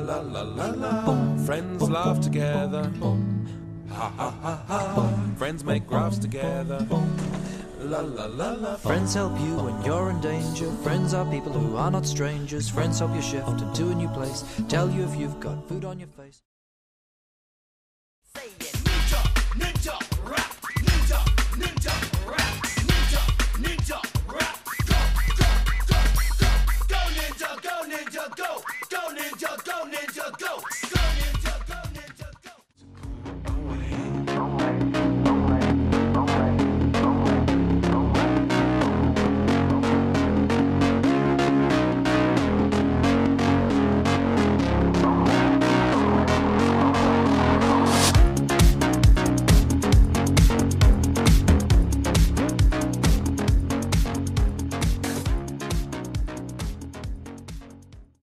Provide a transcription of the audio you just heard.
la la la la. Friends laugh together. Ha ha ha ha. Friends make graphs together. La la la la. Friends help you when you're in danger. Friends are people who are not strangers. Friends help you shift into a new place. Tell you if you've got food on your face.